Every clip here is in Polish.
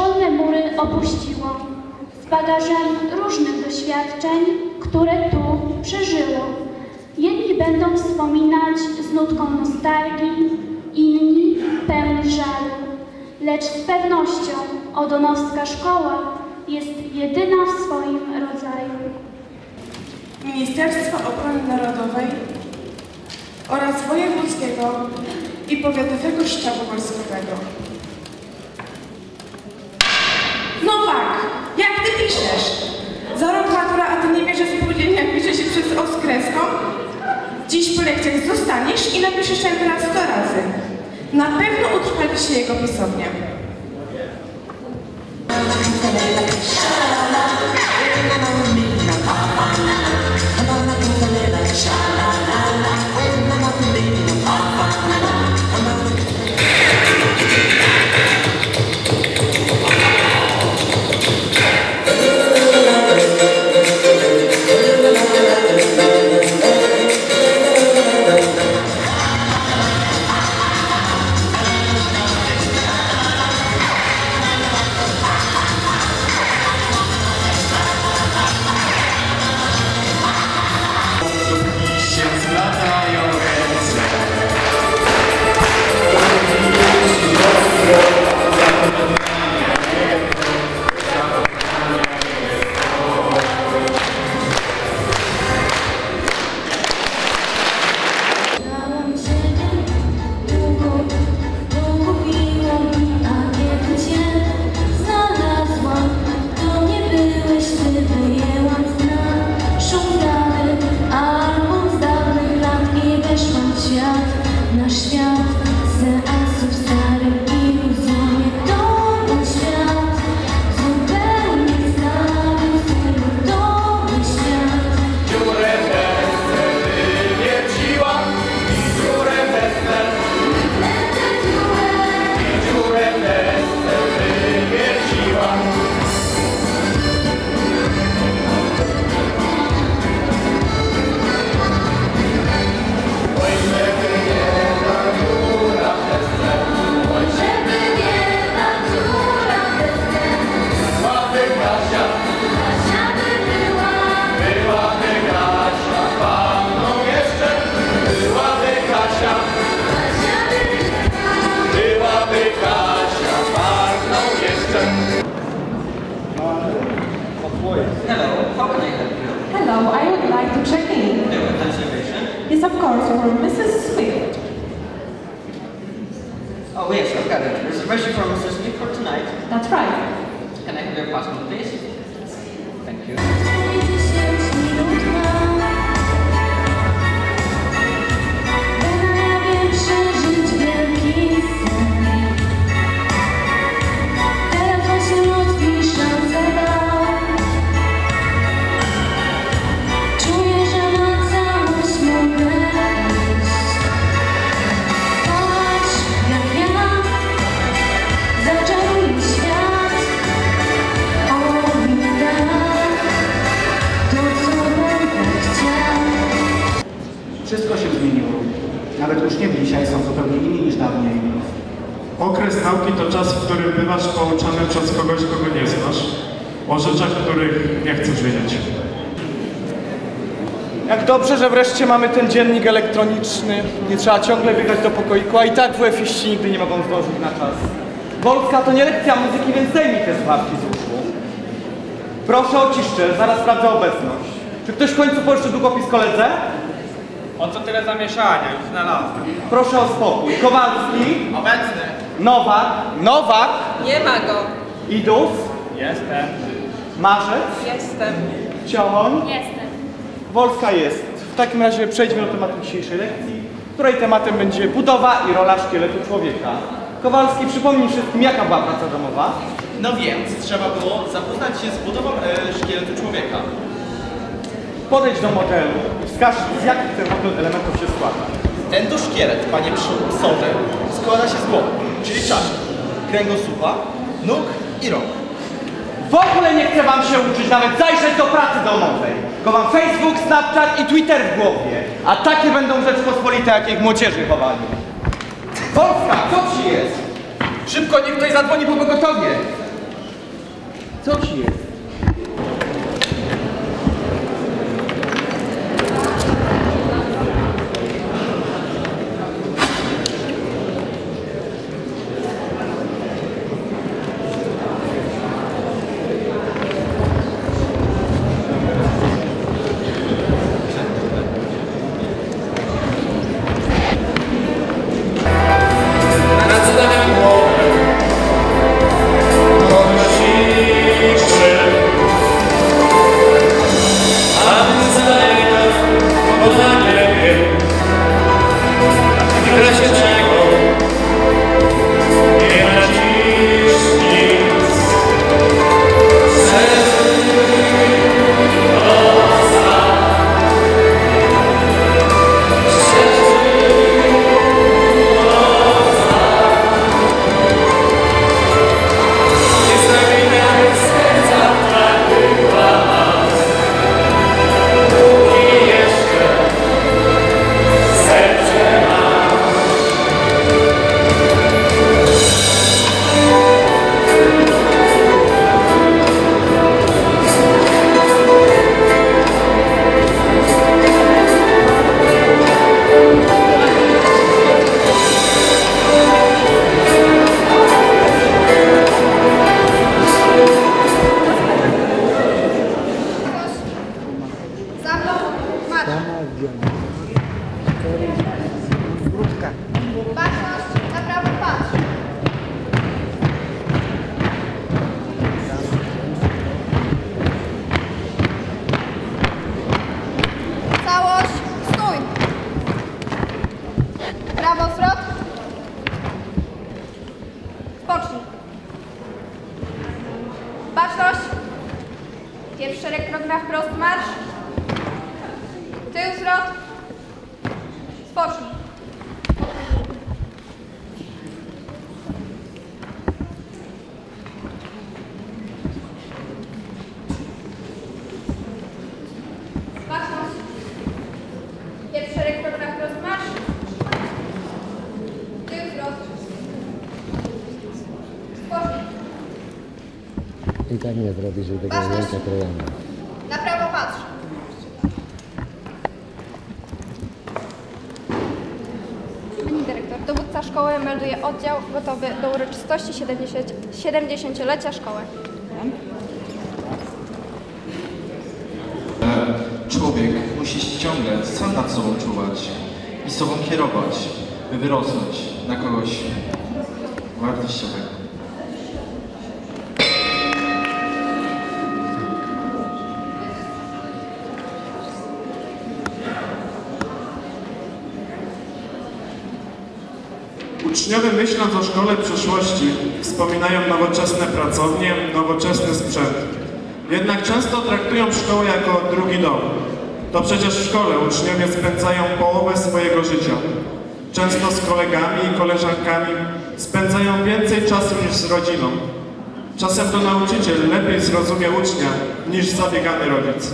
szkolne mury opuściło, z bagażem różnych doświadczeń, które tu przeżyło. Jedni będą wspominać z nutką nostalgii, inni pełni żalu. Lecz z pewnością Odonowska Szkoła jest jedyna w swoim rodzaju. Ministerstwo Obrony Narodowej oraz Wojewódzkiego i Powiatowego Sztabu Wojskowego. Nowak, jak ty piszesz? Za rok matura, a ty nie wiesz, że spółdzielnia pisze się przez O z kreską? Dziś po lekcjach zostaniesz i napiszesz ten wyraz 100 razy. Na pewno utrwali się jego pisownia. Hello, I would like to check in. Yes, of course, for Mrs. Swift. Oh yes, I've got a reservation for Mrs. Smith for tonight. That's right. Can I have your passport, please? Thank you. Wszystko się zmieniło. Nawet uczniowie dzisiaj są zupełnie inni niż dawniej. Okres nauki to czas, w którym bywasz pouczany przez kogoś, kogo nie znasz, o rzeczach, których nie chcesz wiedzieć. Jak dobrze, że wreszcie mamy ten dziennik elektroniczny. Nie trzeba ciągle biegać do pokoiku, a i tak WF-iści nigdy nie mogą zdążyć na czas. Wolska to nie lekcja muzyki, więc zdejmij te słuchawki z uszu. Proszę o ciszę, zaraz sprawdzę obecność. Czy ktoś w końcu pożyczy długopis koledze? O co tyle zamieszania? Już znalazłem. Proszę o spokój. Kowalski? Obecny. Nowak? Nowak? Nie ma go. Idus? Jestem. Marzec? Jestem. Ciochoń? Jestem. Wolska jest. W takim razie przejdźmy do tematu dzisiejszej lekcji, której tematem będzie budowa i rola szkieletu człowieka. Kowalski, przypomnij wszystkim, jaka była praca domowa? No więc, trzeba było zapoznać się z budową szkieletu człowieka. Podejdź do modelu i wskaż, z jakich ten model elementów się składa. Endoszkielet, panie profesorze, składa się z głowy, czyli czaszki, kręgosłupa, nóg i rąk. W ogóle nie chcę wam się uczyć, nawet zajrzeć do pracy domowej. Tylko wam Facebook, Snapchat i Twitter w głowie. A takie będą Rzeczpospolite, jak ich młodzieży chowali. Wolska, co ci jest? Szybko, niech ktoś zadzwoni po pogotowie. Co ci jest? Baczność! Pierwszy szereg krok na wprost, marsz! Tył, zwrot! Spocznij! Baczność! Pierwszy szereg krok na wprost, marsz! Tył, zwrot! Spocznij! I tak nie zrobisz tego ujęcia krojenia. Na prawo patrz. Pani dyrektor, dowódca szkoły melduje oddział gotowy do uroczystości 70-lecia szkoły. Człowiek musi ciągle sam nad sobą czuwać i sobą kierować, by wyrosnąć na kogoś wartościowego. Uczniowie, myśląc o szkole przyszłości, wspominają nowoczesne pracownie, nowoczesny sprzęt. Jednak często traktują szkołę jako drugi dom. To przecież w szkole uczniowie spędzają połowę swojego życia. Często z kolegami i koleżankami spędzają więcej czasu niż z rodziną. Czasem to nauczyciel lepiej zrozumie ucznia niż zabiegany rodzic.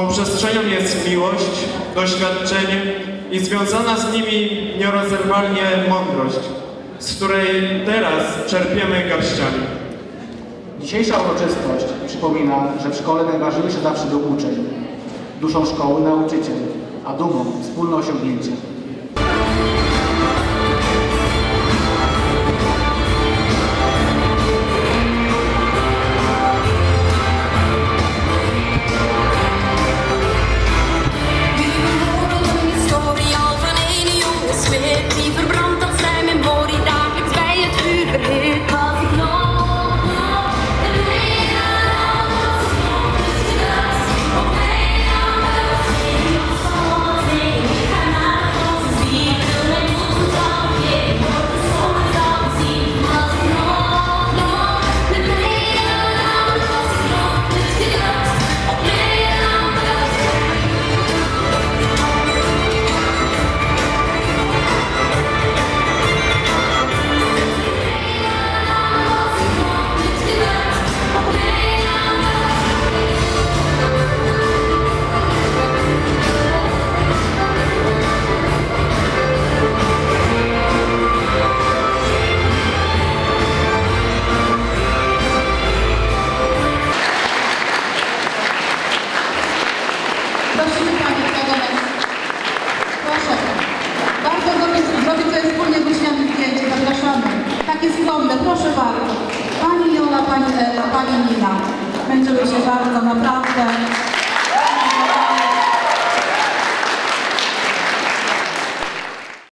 Tą przestrzenią jest miłość, doświadczenie i związana z nimi nierozerwalnie mądrość, z której teraz czerpiemy garściami. Dzisiejsza uroczystość przypomina, że w szkole najważniejsze zawsze był uczeń. Duszą szkoły nauczyciel, a dumą wspólne osiągnięcie. Prosimy Panie Klagonek. Proszę. Bardzo zrobić sobie wspólnie z uczniami zdjęcie. Zapraszamy. Takie skromne. Proszę bardzo. Pani Jola, Pani Ela, Pani Nina. Męczyły się bardzo, naprawdę.